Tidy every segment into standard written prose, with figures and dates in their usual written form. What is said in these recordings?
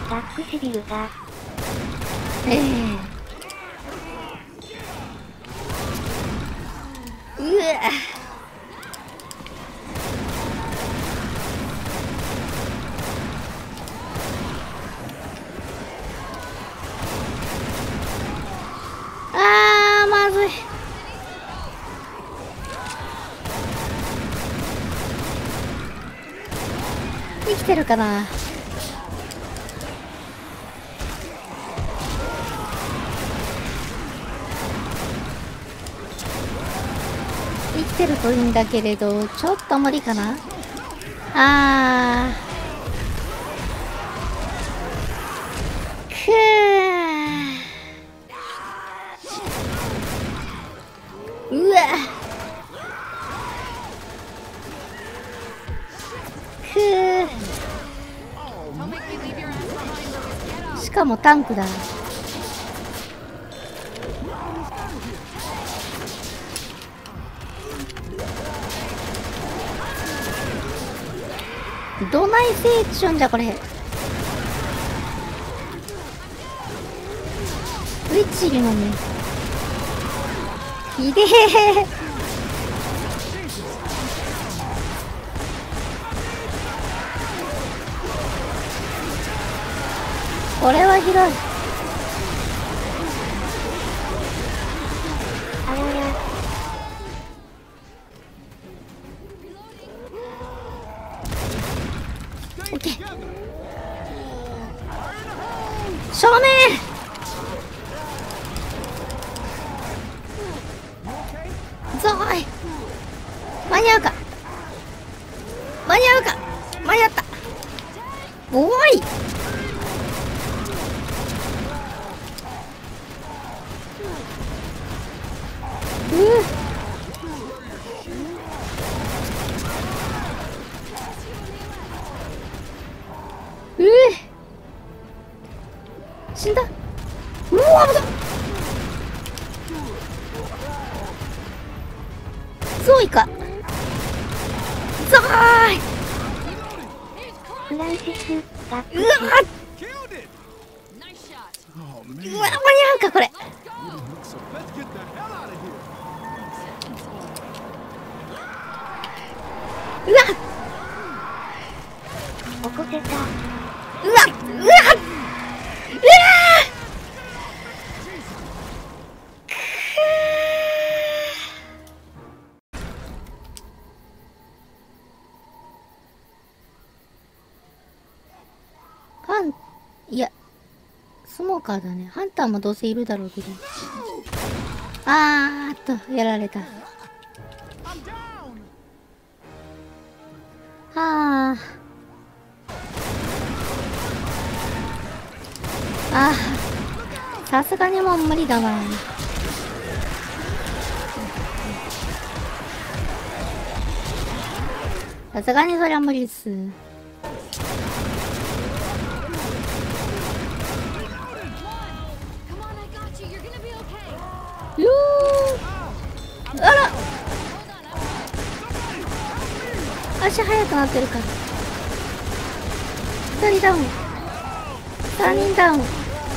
タックシビルが。 うわまずい。生きてるかな。生きてるといいんだけれど、ちょっと無理かな。うわしかもタンクだ。どないせいっちゅんじゃこれ。ウィッチリのね。ひでえ。これはひどい。 あらら。 オッケー。正面。ぞーい。間に合うか。間に合うか。間に合った。おーい。死んだ。うわ危ない。ゾーイか。ゾーイ。 フランシスが。 うわ間に合うかこれ。うわ起こせた。 うわいやスモーカーだね。ハンターもどうせいるだろうけど。やられた。さすがにもう無理だわ。さすがにそりゃ無理っす。あら足速くなってるから。2人ダウン。3人ダウン。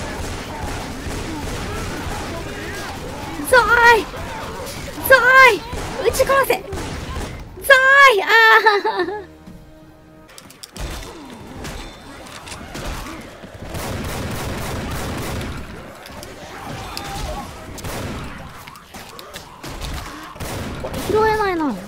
ゾーイゾーイ撃ち殺せ。ゾーイこれ拾えないな。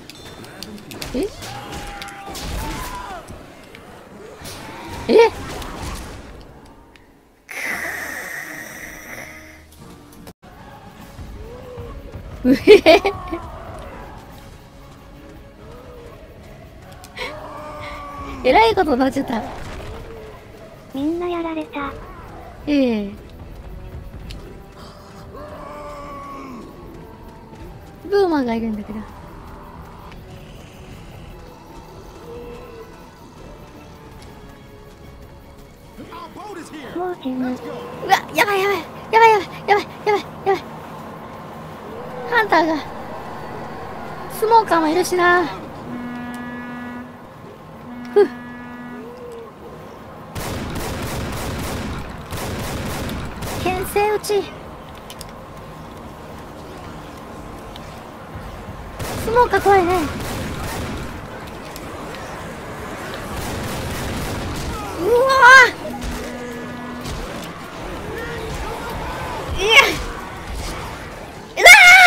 えらいことになっちゃった。 みんなやられた。 ブーマーがいるんだけど。 もう死ぬ。 うわやばいハンターがスモーカーもいるしな。 っち。スモーカー怖いね。うわー、いや、うわ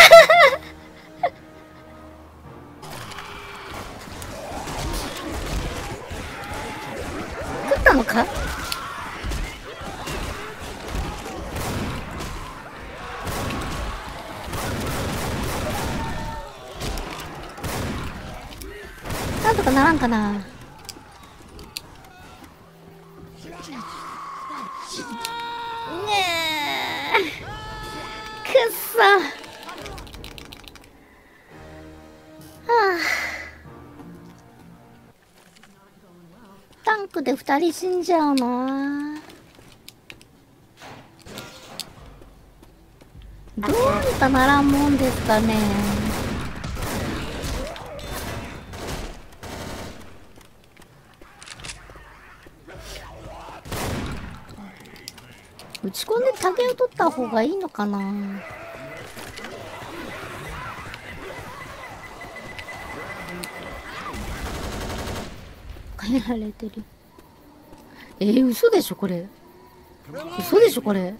ー食ったのか。なんとかならんかな。ねえ、くっそ。はあ、タンクで2人死んじゃうな。どうにかならんもんですかね。打ち込んでタゲを取った方がいいのかな。変えられてる。嘘でしょこれ。嘘でしょこれ。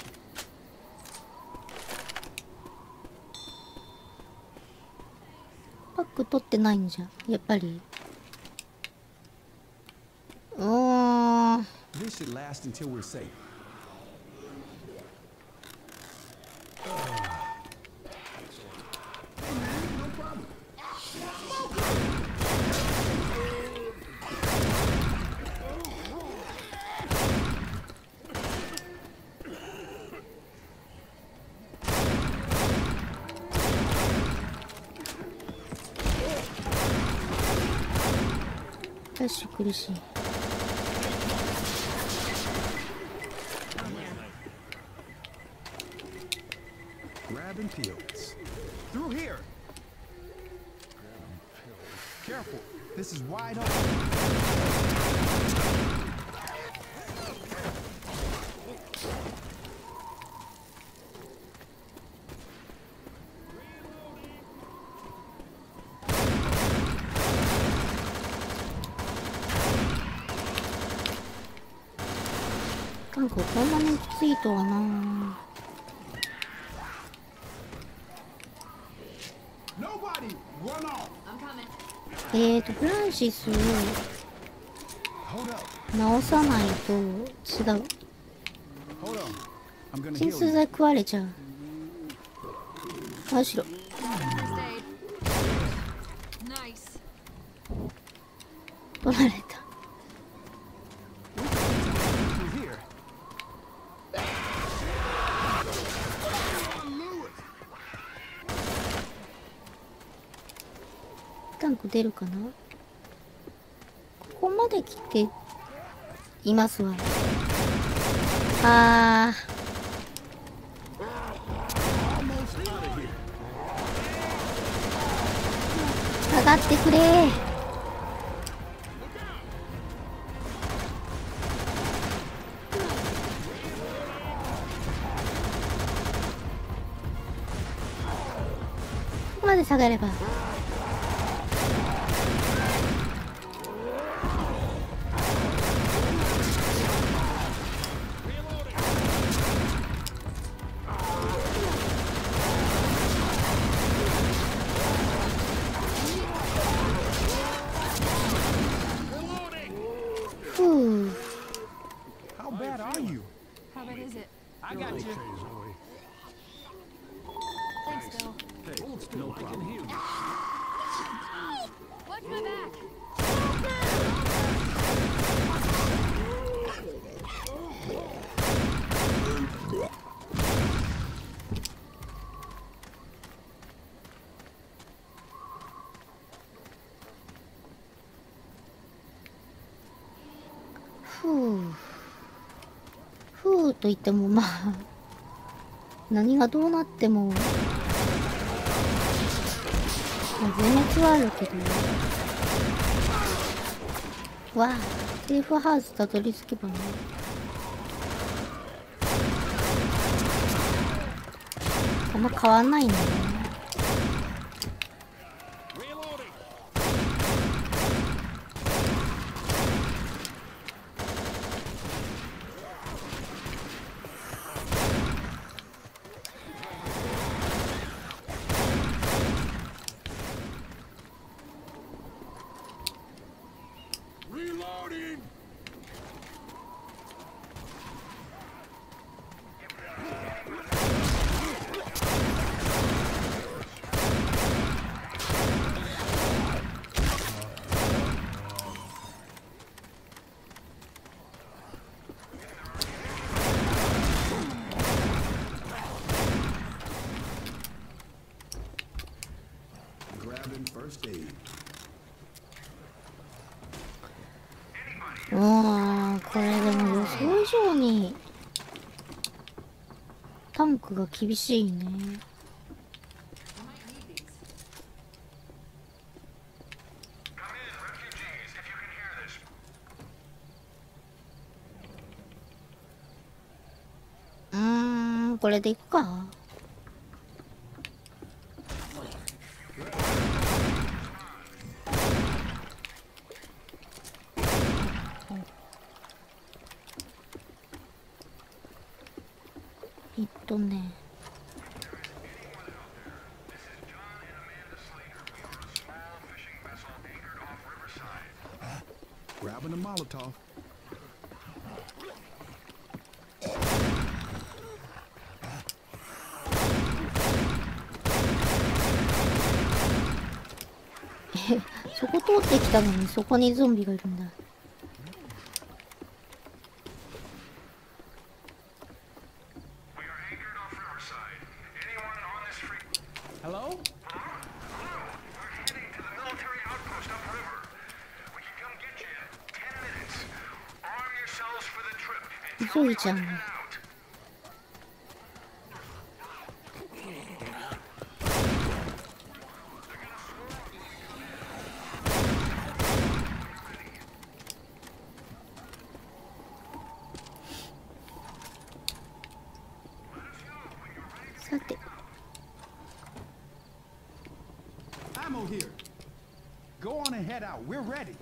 パック取ってないんじゃんやっぱり。 This should last until we're safe. ダッシュ苦しい。 Grabbing pills. Through here. Careful. This is wide open. 韓国こんなにきついとはな。フランシスを直さないと違う。鎮痛剤食われちゃう。あ、しろ。取られた。タンク出るかな。ここまで来ていますわ。上がってくれ。ここまで下がれば。ふうと言ってもまあ何がどうなっても、まあ、全滅はあるけど。わあ、セーフハウスたどり着けばね。 あんま変わんないんだよね。 Grabbing first aid. これでも予想以上にタンクが厳しいね。これでいくか。ね。 Grabbing a Molotov. え、そこ通ってきたのにそこにゾンビがいるんだ。急いじゃん。さて。 Ammo here. Go on and head out. We're ready.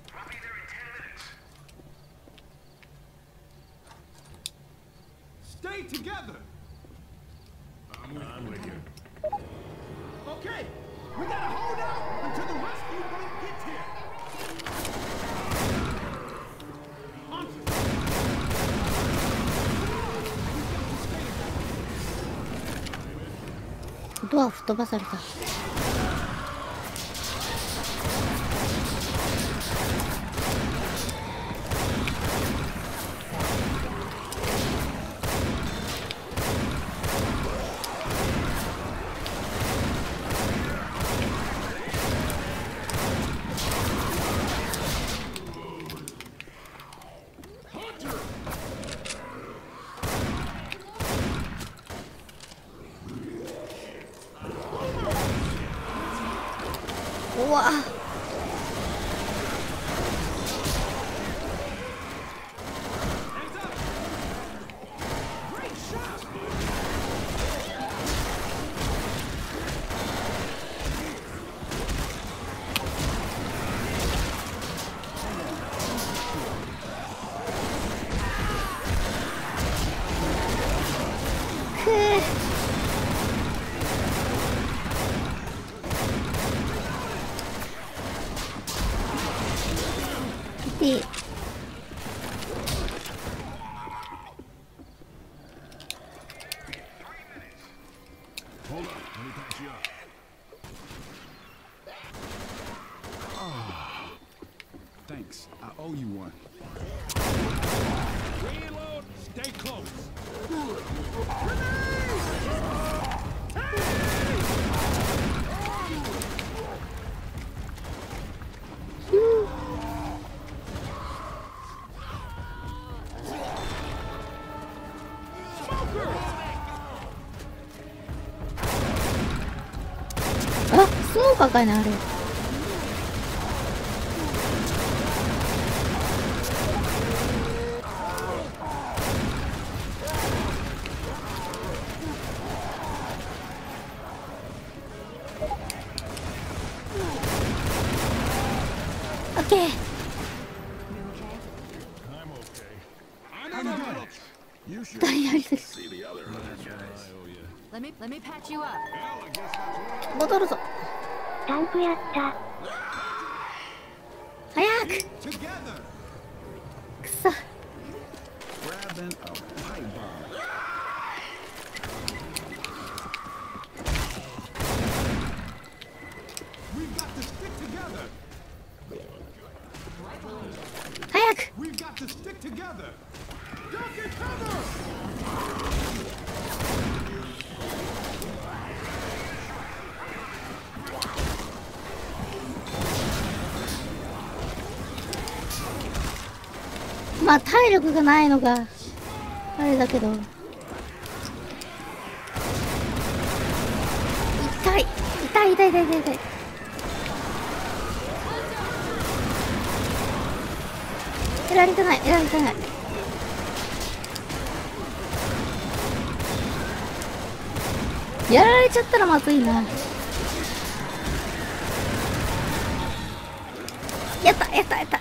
Stay together. I'm with you. Okay, we gotta hold out until the rescue boat gets here. ドア吹っ飛ばされた。うわっ、で、 Hold up, let me patch you up. Oh, thanks. I owe you one. Reload. Stay close. あ、スモーカーかいなあれ。 ケー。 I'm good. You should 誰やりすぎ。 see the other guys. Let me patch you up. 戻るぞ。 タンクやった。 早く。 Together, くそ。 grabbing a pipe bomb. We've got to stick together. 早く。 We've got to stick together. Don't get cover. まあ体力がないのがあれだけど、痛い痛い痛い痛い痛い痛い。やられてないやられてない。やられちゃったらまずいな。やったやったやった。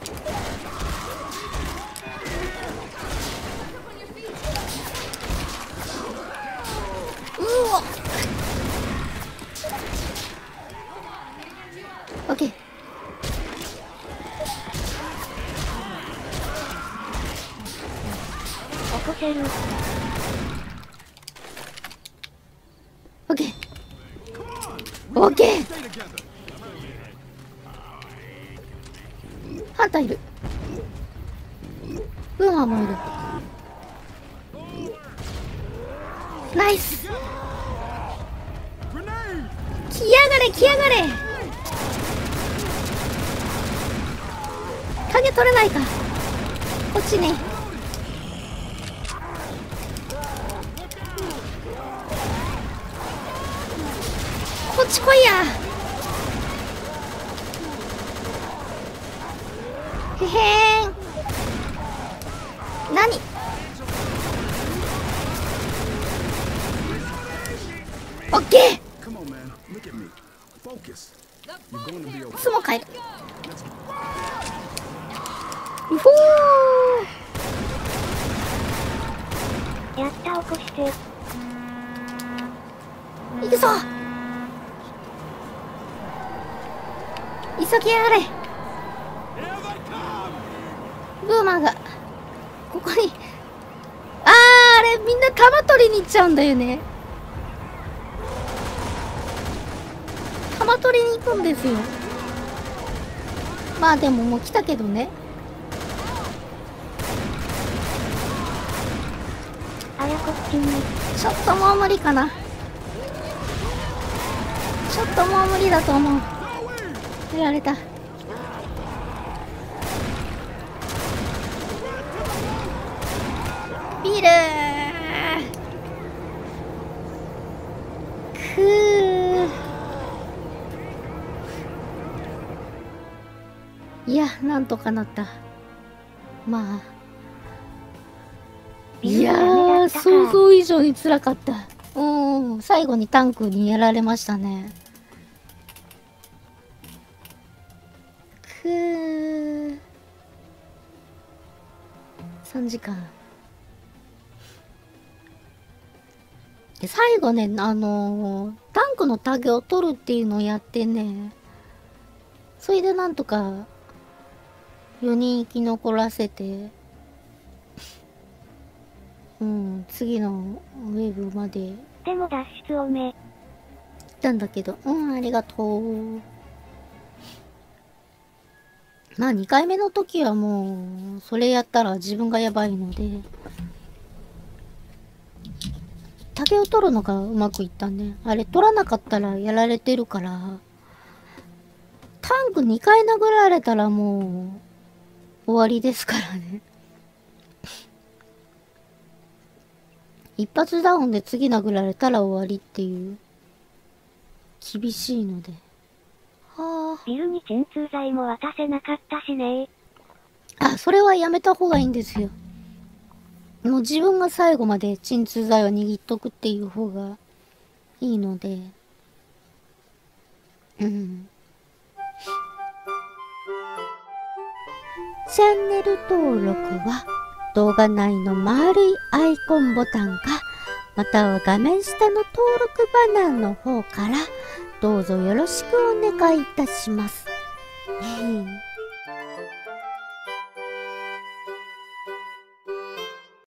オッケー。 起こせる。 オッケー。オッケー。 Stay together. ハンターいる。ブーマーもいる。ナイス。 Grenade. 来やがれ来やがれ。影取れないか。こっちね。こっち来いや。へへーん。何。オッケー。 Come on, man. Look at me. Focus. You're going to be okay. スモ帰る。うほー。 やった起こして。 行くぞ。急ぎやがれ。ブーマーがここに。あれみんな弾取りに行っちゃうんだよね。弾取りに行くんですよ。まあでももう来たけどね。 あやこっちに。 ちょっともう無理かな。ちょっともう無理だと思う。やられた。ビールー。くー。いや、なんとかなった。まあ。いやー、想像以上に辛かった。うん、最後にタンクにやられましたね。くー。3時間。で、最後ね、タンクのタゲを取るっていうのをやってね、それでなんとか、4人生き残らせて、うん、次のウェブまで行でも脱出多め。 ったんだけど、うん、ありがとう。まあ、2回目の時はもう、それやったら自分がやばいので、竹を取るのがうまくいったね。あれ取らなかったらやられてるから、タンク2回殴られたらもう、終わりですからね。一発ダウンで次殴られたら終わりっていう、厳しいので。はビルに鎮痛剤も渡せなかったしね。 あ、それはやめた方がいいんですよ。もう自分が最後まで鎮痛剤を握っとくっていう方がいいので。うん。 チャンネル登録は動画内の丸いアイコンボタンか、または画面下の登録バナーの方からどうぞよろしくお願いいたします。